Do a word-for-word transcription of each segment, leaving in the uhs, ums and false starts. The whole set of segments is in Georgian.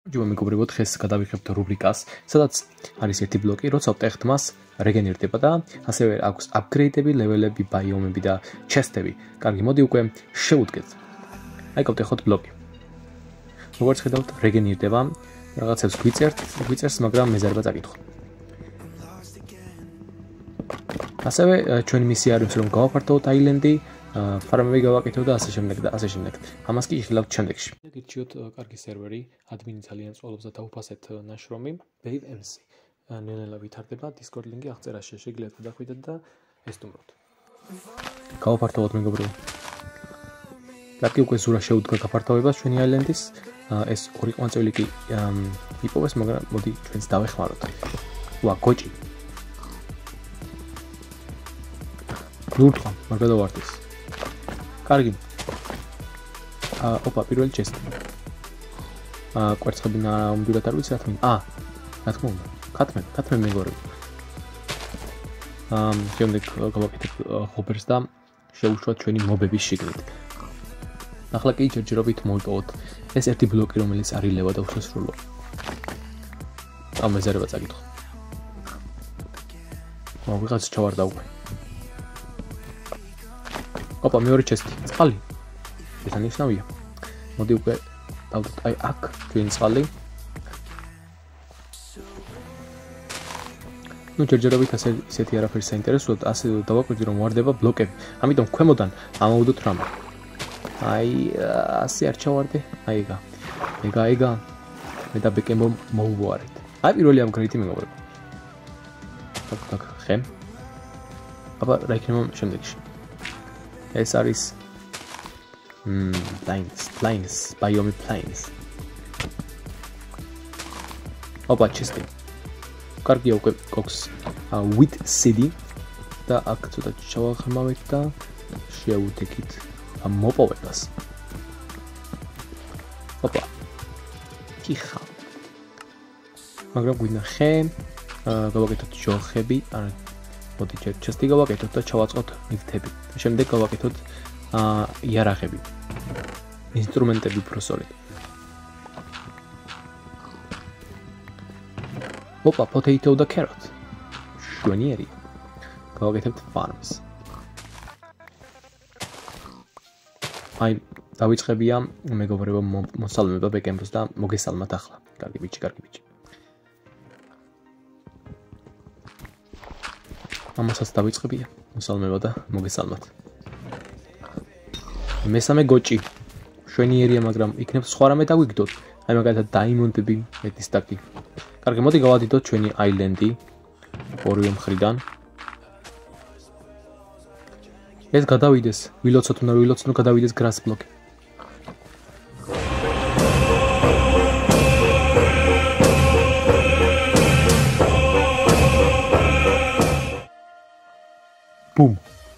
ჯობია მეგობრებო, დღეს გადავიხებთ რუბრიკას, სადაც არის ერთი ბლოკი, როცა ვტეხთ მას, რეგენერირდება და ასევე აქვს აპგრეიდები, ლეველები, ბაიომები და ჩესტები. კარგი, მოდი უკვე შევუდგეთ. აი გავტეხოთ ბლოკი. როგორც ხედავთ, რეგენერირდება, რაღაცებს გვიწერთ, გვიწერს, მაგრამ მეზარება წაკითხო. ასევე ჩვენი მისია არის რომ გავაფართოვოთ აილენდი, ფარმები გავაკეთოთ და ასე შემდეგ და ასე შემდეგ. ამას კი იხილავთ შემდეგში. გირჩიოთ კარგი სერვერი, ადმინი ძალიან წვალობს და დაუფასეთ ნაშრომი, Brave ემ სი. ნელ-ნელა ვითარდება, Discord ლინკი აღწერაში შეგიძლიათ გადახვიდეთ და ესტუმროთ. გავაფართოვოთ მეგობრებო. კარგი უკვე ზურა შეუდგა გაფართოვებას ჩვენი აილენდის. ეს ორი კვანწველი კი იპოვეს, მაგრამ მოდი ჩვენც დავეხმაროთ. ვა, გოჭი. ლურთხა, მაგ გადავარდეს. კარგი. აა, ოპა, პირველი ჩესტი. აა, კვერცხები ნაუმდივრად არ ვიცი რა თქმა უნდა. აა, რა თქმა უნდა. ქათმე, ქათმე მეგობრებო. აა, შემდეგ გავაკეთებ ჰოპერს და შევუშვათ ჩვენი მობების შიგნით. ახლა კი ჯერჯერობით მოვიპოვოთ ეს ერთი ბლოკი, რომელიც არილევა და უშესრულო. ამ მეზარება წაკითხო. აუ, ვიღაც ჩავარდა უკვე. ოპა, მეორე ჩესტი, წყალი. ეს ანიშნავია. მოდი უკვე დავდოთ აი აქ ჩვენი წყალი. ნუ ჯერჯერობით ასე ისეთი არაფერი საინტერესოა, ასე დავაკვირდი რომ ვარდება ბლოკები. ამიტომ ქვემოდან ამოვდოთ რამე. აი, ასე არ ჩავარდე. აი ეგა. ეგა, ეგა. მე და ბეკემ მოვუარეთ. აი პირველი აპგრეიდი მეგობრებო. так, так, ხემ. აბა, რა იქნება შემდეგში? ეს არის მმ, plains, plains, biome plains. ოპა, ჩესტი. კარგია უკვე გოქს wheat seed და აქ ცოტა ჩავახმავეთ და შევუთეკით მოპოვებას. ოპა. კიხა. მაგრამ გვინდა ხე, გავაკეთოთ ჯოხები, ან მოდი ჩესტი გავაკეთოთ და ჩავაწყოთ ნივთები. შემდეგ გავაკეთოთ აა იარაღები. ინსტრუმენტები უფრო სწორედ. ოპა, potato და carrot. შვენიერი. გავაკეთებთ farms. აი, დავიწყებია მეგობრებო მოსალმება ბეკემბოს და მოგესალმათ ახლა. კარგი ბიჭი, კარგი ბიჭი. ამასაც დავიწყებია მოსალმება და მოგესალმათ. მესამე გოჭი. შვენიერია, მაგრამ იქნებ სხვა რამე დავიგდოთ. აი მაგალითად დაიმონდები მეტი სტაკი. კარგი, მოდი გავადიდოთ ჩვენი აილენდი ორივე მხრიდან. ეს გადავიდეს, ვილოცოთ უნდა ვილოცოთ გადავიდეს grass block-ი. ბუმ.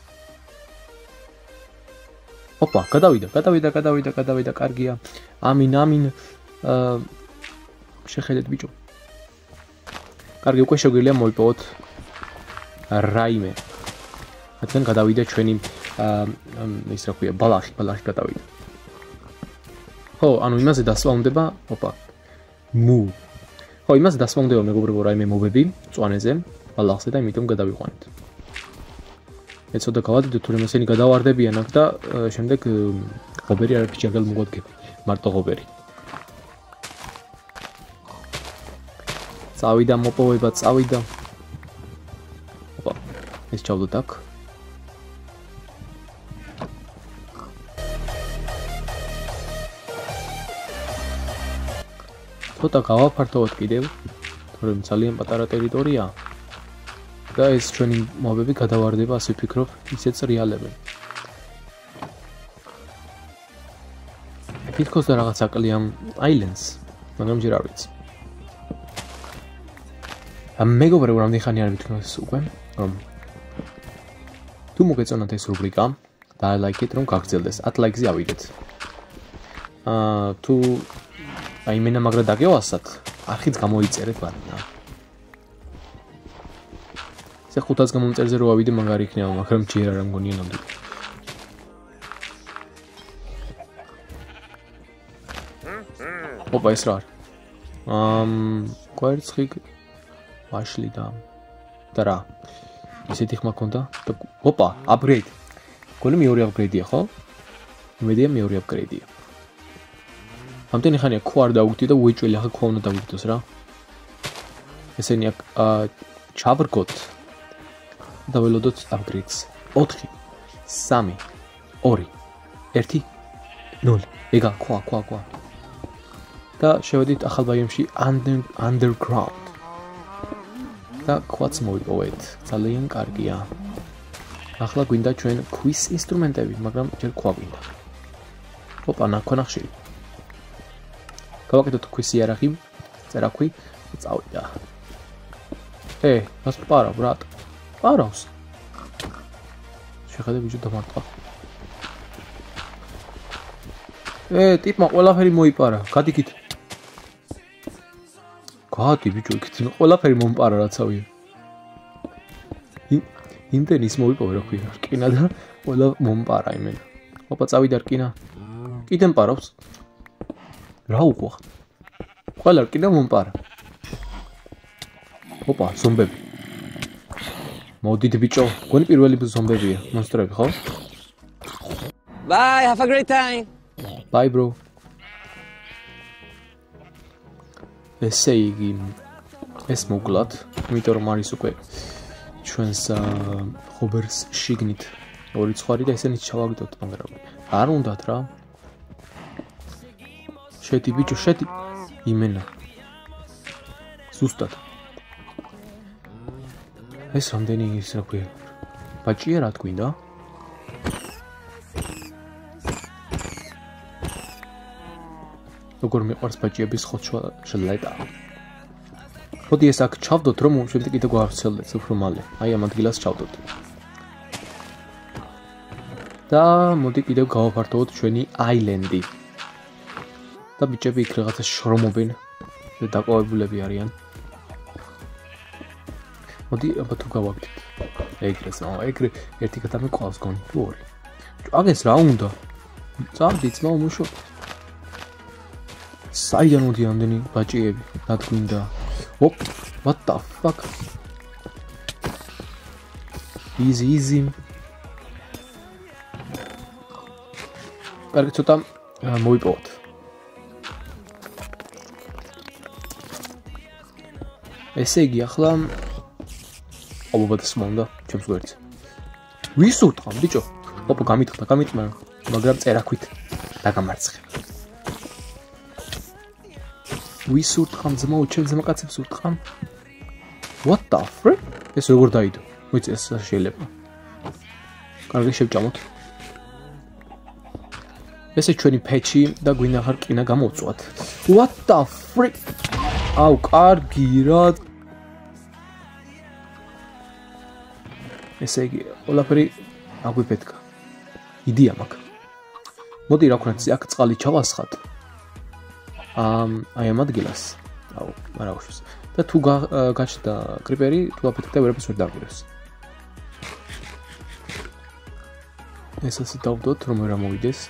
ოპა, გადავიდა, გადავიდა, გადავიდა, გადავიდა, კარგია. ამინ, ამინ. აა შეხედეთ ბიჭო. კარგი, უკვე შეგვიძლია მოვიპოვოთ რაიმე. მათგან გადავიდა ჩვენი აა ის რა ქვია, ბალახი, ბალახი გადავიდა. ხო, ანუ იმაზე დასვა უნდება, ოპა. მუ. ხო, იმაზე დასვა უნდება მეგობრებო რაიმე მობები, წვანეზე, ბალახზე და იმიტომ გადავიყვანეთ. ეცოდა გავადიდოთ, თუმცა ესენი გადავარდებიან აქ და შემდეგ ღობერი არ არის ჯაგალ მოგვადგები, მარტო ღობერი. წავიდა მოპოვება, წავიდა. ოპა, ეს ჩავდოთ აქ. ცოტა გავაფართოვოთ კიდევ, თორემ ძალიან პატარა ტერიტორიაა. და ეს ჩვენი მობები გადავარდება, ასე ვფიქრობ, ისეც რეალებენ. თითქოს და რაღაც აკლია აილენდს, მაგრამ ჯერ არ ვიცი. მეგობრებო, რამდენი ხანი არ ვითქმეს უკვე, რომ თუ მოგეწონათ ეს რუბრიკა და ლაიქეთ რომ გაგრძელდეს, ათ ლაიქზე ავიდეთ. აა თუ აი მენა მაგრა დაგევასათ, არხიც გამოიწერეთ ბატონა. ეს ხუთას გამომწერზე რო ავიდე მაგარი იქნება, მაგრამ ჯერ არ მგონია ნამდვილი. ოპა, ეს რა არის? ამ კვერცხი ვაშლი და და რა ისეთი ხმა ქონდა და ოპა upgrade გონი მეორე upgrade-ია ხო? იმედია მეორე upgrade-ია ამდენი ხანია ქვა არ დავგვიტი და უეჭველი ახლა ქვა უნდა დავგვიტოს რა ესენი აქ ჩავრგოთ და ველოდოთ upgrades ოთხი სამი ორი ერთი ნული ეგა ქვა ქვა ქვა და შევედით ახალ ბაიომში underground და ქვაც მოვიპოვეთ ძალიან კარგია ახლა გვინდა ჩვენ ქვის ინსტრუმენტები მაგრამ ჯერ ქვა გვინდა ოპა ნახონახში გავაკეთოთ ქვის იარაღი წერაქვი წავიდა ე მას პარა ბრატ პარავს შეხედე ბიჭო დამარტყა ე ტიპმა ყველაფერი მოიპარა გადიქით გადი ბიჭო იქით ყველაფერი მომპარა რაცავია იმდენ ის მოვიპოვე რა ქვია რკინა და ყველა მომპარა იმენა ოპა წავიდა რკინა კიდე მპარავს რა უყვა ყველა რკინა მომპარა ოპა ზომბები მოდით ბიჭო გონი პირველი ზომბებია მონსტრები ხო Bye, have a great time. Bye bro. ესე იგი ეს მოგლათ, იმიტომ რომ არის უკვე ჩვენს ხობერს შიგნით ორი ცხვარი და ესენიც ჩავაგდოთ, მაგრამ არ უნდათ რა. შედი ბიჭო, შედი. იმენა. ზუსტად. ეს რამდენი ის რა ქვია? ბაჭია რა თქვინდა? როგორ მიყვარს ბაჭიების ხოჩვა შლეტა. მოდი ეს აქ ჩავდოთ რომ შემდეგ კიდე გვავრცელდეს უფრო მალე. აი ამ ადგილას ჩავდოთ. და მოდი კიდევ გავაფართოვოთ ჩვენი აილენდი. და ბიჭები იქ რაღაცა შრომობენ და დაკავებულები არიან. მოდი აბა თუ გავაკეთეთ. ეგრეს, აუ ეგრე ერთი გადამე ყავს გონი თუ ორი. აგეს რა უნდა? წავდი ძმა უმუშო. საიდან მოდი ამდენი ბაჭიები? რა თქვინდა? Whoop, what the fuck? Easy, easy. კარგი ცოტა მოვიპოვოთ. ესე იგი ახლა ალბათ მომდა ჩემს გვერდზე. ვის უთხრა ბიჭო? ოპა გამიტყდა, გამიტყდა, მაგრამ წერაქვით დაგამარცხე. ვის უთხრა ძმაო, ჩემს მაკაცებს უთხრა? What the frick? ეს როგორ დაიდო? მოიწე ეს შეიძლება. კარგი შევჭამოთ. ესე ჩვენი პეჩი და გვინდა ხარ კინა გამოვწვათ. What the frick? აუ კარგი რა. ესე იგი ყველაფერი აგვიფეთქა. იდეა მაქვს. მოდი რა ვქნათ, აქ წყალი ჩავასხათ. ამ აი ამ ადგილას. აუ, არა უშვის. და თუ გაჩნდა კრიპერი, თუ აფეთქდა ვერაფერს ვერ დაგვიროს. ეს ასე დავდოთ, რომ ვერ ამოვიდეს.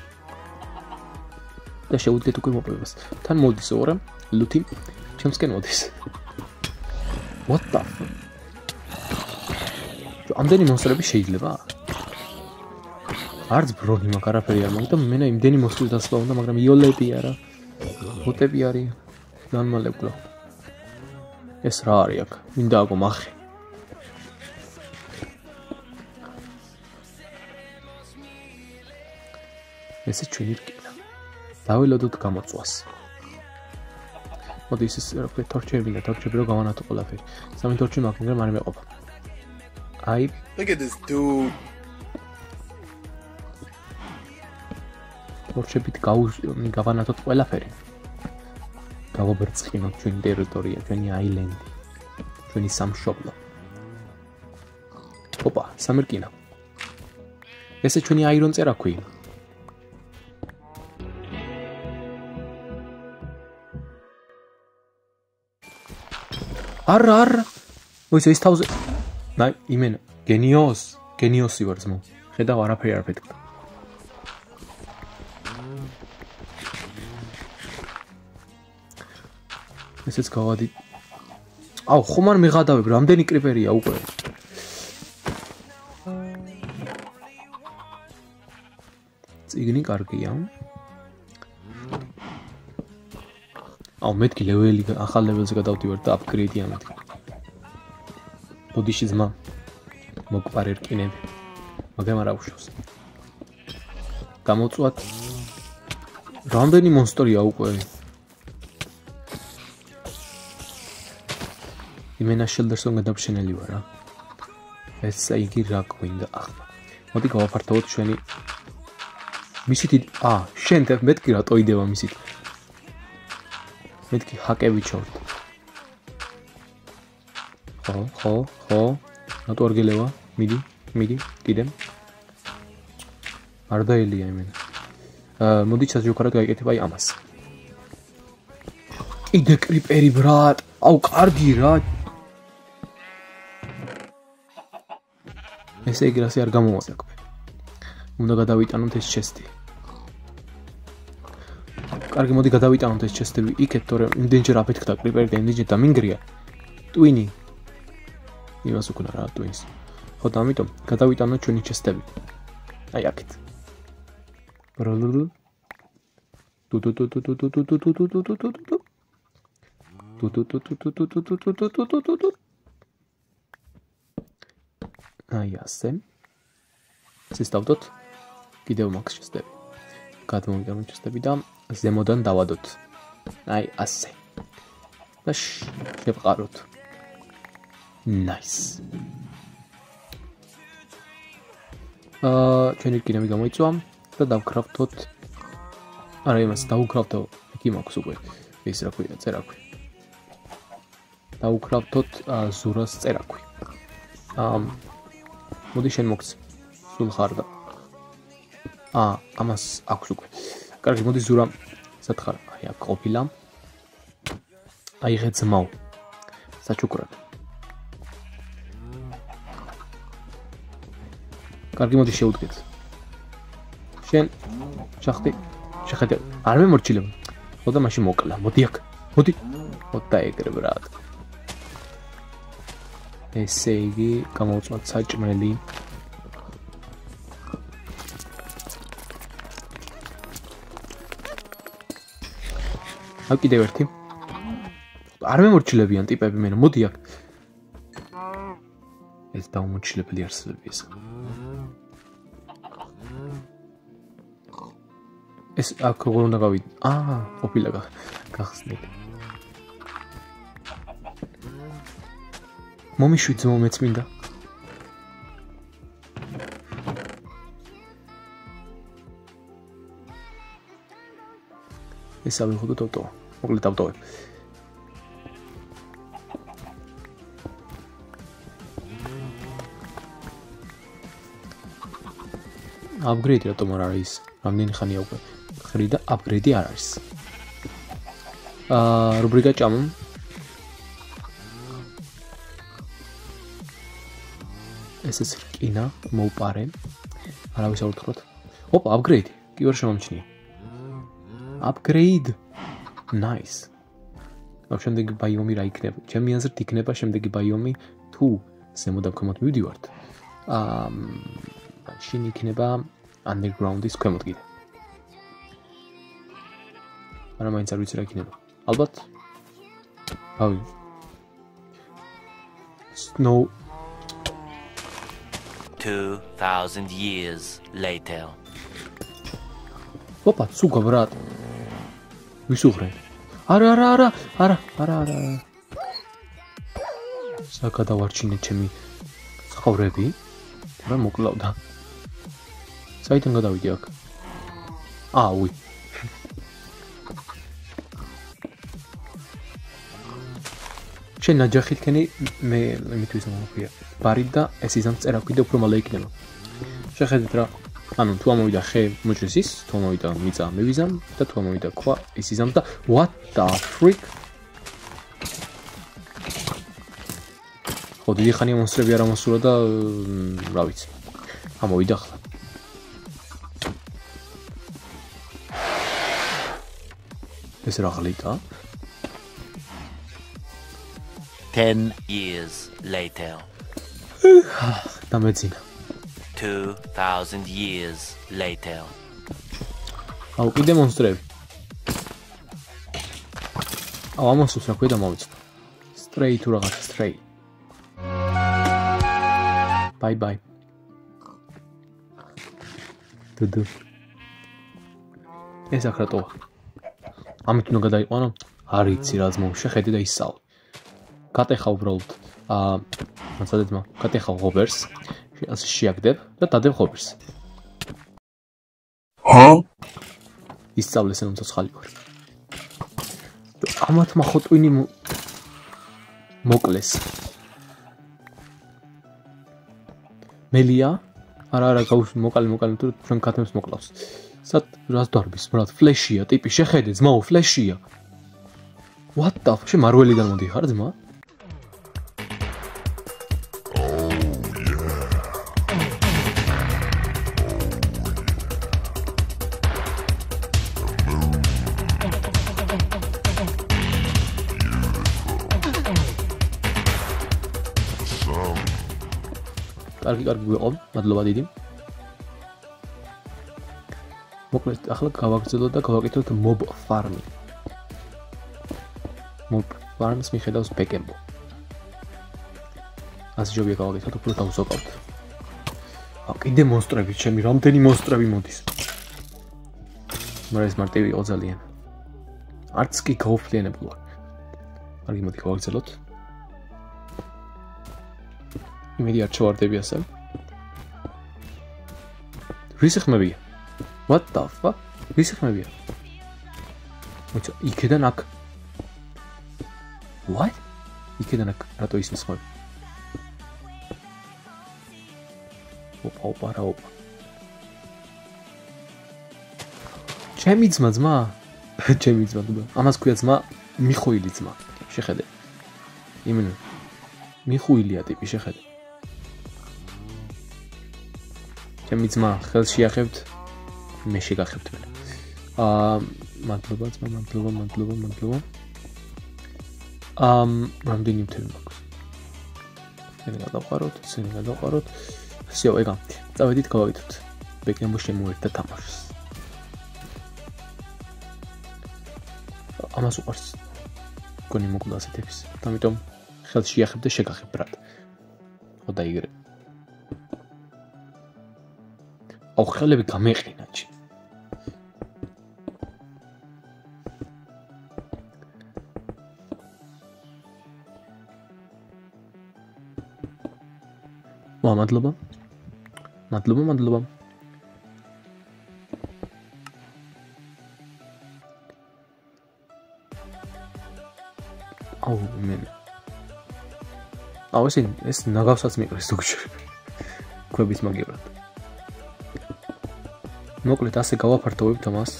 და შეუძლიათ უკვე მოპოვებას. თან მოდის ორა, ლუთი ჩემსკენ მოდის. What the fuck? ამდენი მონსტრები შეიძლება? არც ბრონი მაქვს, არაფერი არ მაქვს და მენა იმდენი მოსული დასვლა უნდა, მაგრამ იოლები არა. ბოტები არის. განმალებლა. ეს რა არის აქ? მინდა აგო მახე. ესე ჩვენი რკინა. დაველოდოთ გამოწვას. მოდი ის რა ქვია თორჩები და თორჩები რო გავანათო ყველაფერი. სამი თორჩი მაქვს, მაგრამ არ მეყოფა. აი Look at this dude. თორჩებით გავანათოთ ყველაფერი. გავაბრწყინოთ ჩვენი ტერიტორია, ჩვენი აილენდი, ჩვენი სამშობლო. ოპა, სამერკინა. ესე ჩვენი აირონ წერაქვი. არა, არა. მოიცა ის თავზე. ნაი, იმენა, გენიოს, გენიოსი ვარ ძმო. ხედავ არაფერი არ ფეთქდა. ესეც გავადი. აუ, ხომ არ მიღადავებ, რამდენი კრიპერია უკვე. წიგნი კარგია. აუ, მეთქი ლეველი ახალ ლეველზე გადავდივარ და აპგრეიდია მეთქი. ბოდიში ძმა მოგყარე რკინები. მაგრამ არ აუშავს. გამოწვათ. რამდენი მონსტრია უკვე. იმენა შელდერსონ გადავრჩენელი ვარ რა. ესე იგი რა გვინდა ახლა. მოდი გავაფართოვოთ ჩვენი მისით აა შენ მეთქი რა ტოიდება მისით. მეთქი ჰაკები ჩორთ. ხო, ხო, ხო. რატო არ გელევა? მიდი, მიდი, კიდე. არ დაელია იმენა. აა მოდი ჩაჯოქარად გაიკეთებ აი ამას. კიდე კრიპერი ბრატ. აუ კარგი რა. ესე იგი რასე არ გამოვასაკვე. უნდა გადავიტანოთ ეს ჩესტი. კარგი, მოდი გადავიტანოთ ეს ჩესტები იქეთ, თორემ იმდენჯერ აფეთქდა კრიპერი და იმდენჯერ დამინგრია. ტვინი. იმას უკნა რა ტვინს. ხო და ამიტომ გადავიტანოთ ჩვენი ჩესტები. აი აქეთ. ბროლულუ. ტუ ტუ ტუ ტუ ტუ ტუ ტუ ტუ ტუ ტუ ტუ. ტუ ტუ ტუ ტუ ტუ ტუ ტუ ტუ ტუ ტუ ტუ ტუ. აი ასე. სისტავდოთ. კიდევ მაქვს ჩესტები. გადმოვიტანოთ ჩესტები და ზემოდან დავადოთ. აი ასე. და შევყაროთ. Nice. აა ჩვენი რკინები გამოიწვა და დავკრაფტოთ. არა იმას დავკრაფტო, იქ მაქვს უკვე. ეს რა ქვია, წერაქვი. დავკრაფტოთ ზურას წერაქვი. აა მოდი შენ მოგც. სულ ხარ და. აა ამას აქვს უკვე. კარგი, მოდი ზურა სათხარ. აი აქ ყოფილა. აიღე ძმაო. საჩუქრად. კარგი, მოდი შევუდგეთ. შენ ჩახტი, შეხედე, არ მემორჩილებ. ხო და მაშინ მოკლა. მოდი აქ. მოდი. მოდი ეგრე ბრატ. ესე იგი, გამოვწვათ საჭმელი. აქ კიდევ ერთი. არ მემორჩილებიან ტიპები მე, მოდი აქ. ეს დაუმორჩილებელი არსებები ეს. ეს აქ როგორ უნდა გავიდე? აა, ყოფილა გახსნით. მომიშვით ძმო მეც მინდა. ეს ავიღოთ და ავტო. მოკლედ ავტოვებ. აპგრეიდი რატომ არ არის? რამდენი ხანია უკვე? ხრი და აპგრეიდი არ არის. აა რუბრიკა ჭამო. ეს ეს რკინა მოვპარე. არავის არ უთხროთ. ოპა, აპგრეიდი. კი ვერ შემომჩნია. აპგრეიდ. Nice. ამ შემდეგი ბაიომი რა იქნება? ჩემი აზრით იქნება შემდეგი ბაიომი თუ ზემოდან ქვემოთ მივდივართ. აა შინ იქნება underground-ის ქვემოთ კიდე. არა მაინც არ ვიცი რა იქნება. ალბათ. ავი. Snow two thousand years later. ოპა, სუგა ბრატ. ვისუღრე. არა, არა, არა, არა, არა, არა. საკადავარჩინე ჩემი ცხოვრები. რა მოკლავდა. საიდან გადავიდი აქ? აა, უი. შენ ნაჯახი თქვენი მე იმითვის მომხია. ბარი და ეს იზამ წერაქვი და უფრო მალე იქნება. შეხედეთ რა. ანუ თუ ამოვიდა ხე მოჭრის ის, თუ ამოვიდა მიწა მევიზამ და თუ ამოვიდა ქვა ის იზამ და what the freak? ხო, დიდი ხანია მონსტრები არ ამოსულა და რა ვიცი. ამოვიდა ახლა. ეს რა ღლიტა? Ten years later. დამეძინა. Two thousand years later. აუ კიდე მონსტრები. აუ ამასუს რა ქვია მომიცნო. Stray თუ რაღაცა stray. Bye bye. დუდუ. ეს აკრატოა. ამით უნდა გადაიყვანო? არ იცი რა ძმო, შეხედე და ისწავლე. გატეხა უბრალოდ აა მოცადეთ მა, გატეხა ღობერს, ასე შეაგდებ და დადებ ღობერს. Huh? ისწავლე ეს რომ ცოცხალი ვარ. ამათ მახოტვინი მოკლეს. მელია? არა არა გაუს მოკალი მოკალი თუ ჩვენ კათებს მოკლავს. სად რას დარბის, ბრატ, ფლეშია ტიპი, შეხედე ძმაო, ფლეშია. What the fuck? შე მარველიდან მოდიხარ ძმა? კარგი კარგი გვიყო, მადლობა დიდი. მოკლედ, ახლა გავაგრძელოთ და გავაკეთოთ mob farming. mob farms მიხედავს backend-ო. ასე ჯობია გავაკეთოთ, უფრო დავზოგავთ. აა კიდე მონსტრები, ჩემი რამდენი მონსტრები მოდის. მაგრამ ეს მარტივი იყო ძალიან. არც კი გაუფლიანებულა. კარგი, მოდი გავაგრძელოთ. იმედი არ ჩავარდები ასე. რის ხმებია? What the fuck? რის ხმებია? მოიცა, იქედან აქ. What? იქედან აქ რატო ისმის ხმები? ოპა, ოპა, რა ოპა. ჩემი ძმა, ძმა? ჩემი ძმა, დუბა. ამას ქვია ძმა, მიხუილი ძმა. შეხედე. იმენ მიხუილია ტიპი, შეხედე. ჩემი ძმა ხელს შეახებთ მე შეგახებთ მე. აა მადლობა ძმა, მადლობა, მადლობა, მადლობა. ამ რამდენი მთელი მაქვს? ეს გადავყაროთ, ეს გადავყაროთ. всё, ეგა. წავედით გავაკეთოთ. ბეკენბო შემოერთა თამაშს. ამას უყარს. გონი მოკლა ასეთების. ამიტომ ხელს შეახებ და შეგახებ ბრატ. ხო დაიგრე. აუ ხელები გამეყინა ჩი. ვა მადლობა. მადლობა, მადლობა. აუ მე. აუ ეს ეს ნაგავსაც მიყრის ზოგჯერ. ქვების მაგივრად. მოკლედ ასე გავაფართოვებთ ამას.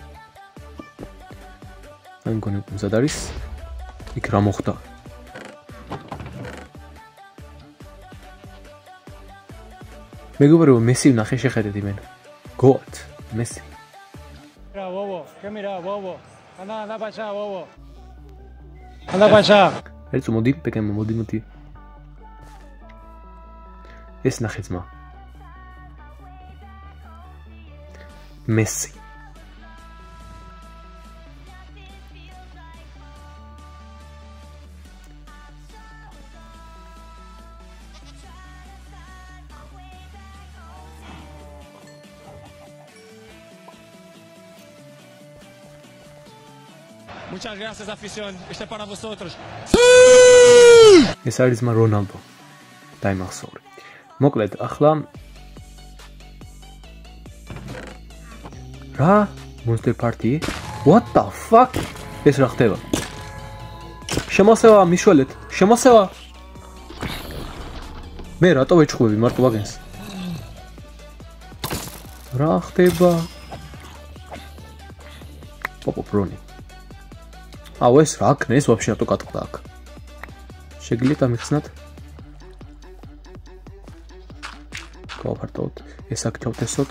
აი მგონი მზად არის. იქ რა მოხდა? მეგობრო მესი ვნახე შეხედეთ იმენ. გოათ მესი. რა ვოვო, კემირა ვოვო. ანა ანა ბაჩა ვოვო. ანა ბაჩა. ეს მოდი, პეკენ მოდი მოდი. ეს ნახე ძმა. Messi. Muchas gracias, afición. Este para vosotros. ეს არის მა რონალდო. დაიმახსოვრე. მოკლედ, ახლა რა? Monster Party? What the fuck? ეს რა ხდება? შემოსევა მიშველეთ. შემოსევა. მე რატო ვეჭხვები მარტო ვაგენს? რა ხდება? ოპო პრონი. აუ ეს რა ქნეს ვაფშე რატო გატყდა აქ? შეგიძლიათ ამიხსნათ? გავაფართოვოთ. ეს აქ ჩავთესოთ.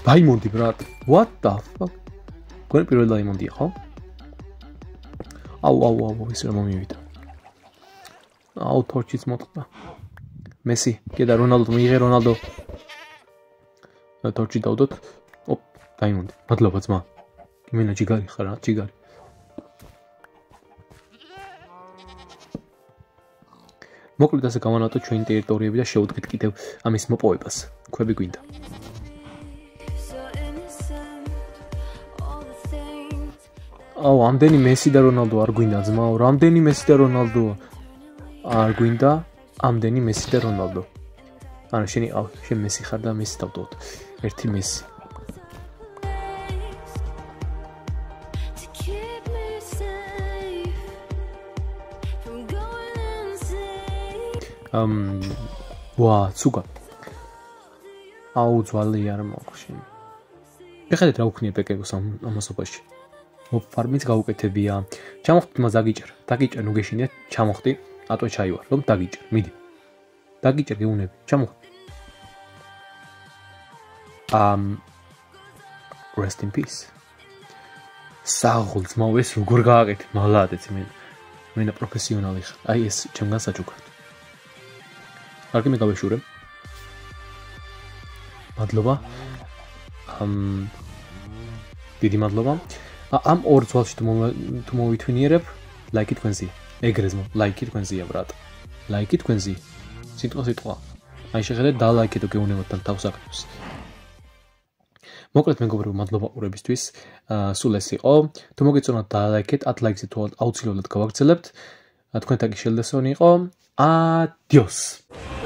დაიმონდი ბრატ. What the fuck? გონი პირველ დაიმონდია, ხო? აუ, აუ, აუ, ის რა მომივიდა. აუ, თორჩიც მოტყდა. მესი, კიდე რონალდო მიიღე რონალდო. თორჩი დავდოთ. ოპ, დაიმონდი. მადლობა ძმა. იმენა ჯიგარი ხარ, რა, ჯიგარი. მოკლედ ასე გავანავტოთ ჩვენი ტერიტორიები და შევუდგეთ კიდევ ამის მოპოვებას. ქვები გვინდა. აუ, ამდენი მესი და რონალდო არ გვინდა ძმაო, რამდენი მესი და რონალდო არ გვინდა, ამდენი მესი და რონალდო. არა, შენი აუ, შენ მესი ხარ და მესი დავდოთ. ერთი მესი. ამ ვა, ცუგა. აუ, ძვალი არ მაქვს შენ. ეხლა რა უქნია პეკეგოს ამ ამასობაში. მოფარმიც გაუკეთებია. ჩამოხტით მას დაგიჭერ. დაგიჭერ, ნუ გეშინია, ჩამოხტი, ატო ჩაივარ, რომ დაგიჭერ, მიდი. დაგიჭერ გეუნები, ჩამოხტი. ამ rest in peace. საღოლს მოვეს როგორ გააკეთე, მალადეც მე. მენა პროფესიონალი ხარ. აი ეს ჩემგან საჩუქრად. კარგი მე გავეშურე. მადლობა. ამ დიდი მადლობა. ამ ორ ძვალში თუ მოვითვინიერებ, ლაიქი თქვენზია. ეგრეზმო, ლაიქი თქვენზია, ბრატ. ლაიქი თქვენზია. სიტყვა სიტყვა. აი შეხედეთ და ლაიქი თუ გეუნებოთ თან თავს აკეთებს. მოკლედ მეგობრებო, მადლობა ყურებისთვის. სულ ეს იყო. თუ მოგეწონათ და ლაიქეთ, ათ ლაიქზე თუ აუცილებლად გავაგრძელებთ. თქვენთან კი შელდესონი იყო. Adiós.